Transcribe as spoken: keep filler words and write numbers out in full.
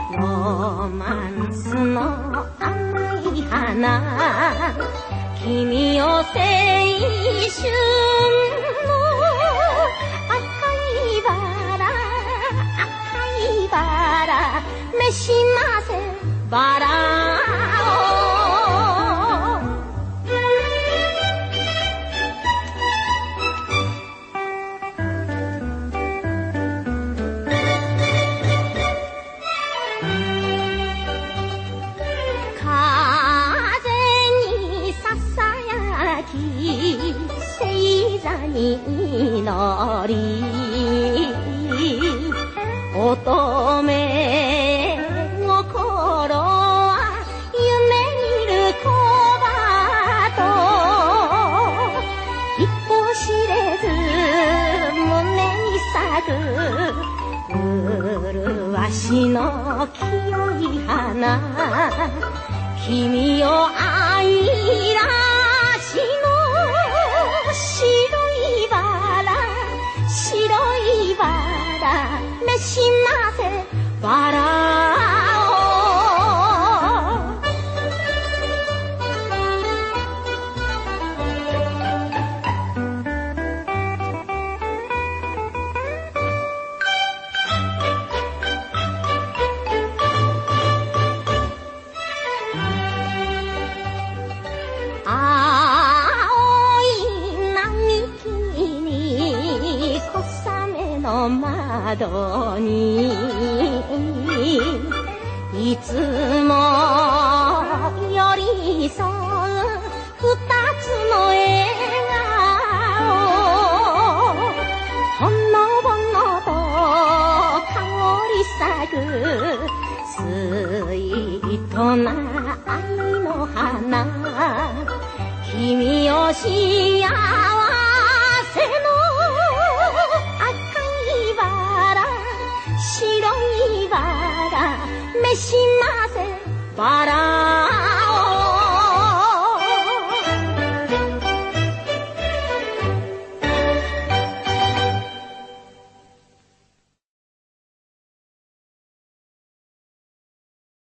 ロマンスの甘い花、君を青春の赤いバラ、赤いバラ召しませバラ星座に祈り乙女心は夢見る小鳩、一歩知れず胸に咲く麗しの清い花、君を愛らしの白いバラ、白いバラ召しませバラ窓にいつも寄り添う二つの笑顔、ほのぼのと香り咲くスイートな愛の花、君を幸せの白いバラ召しませバラ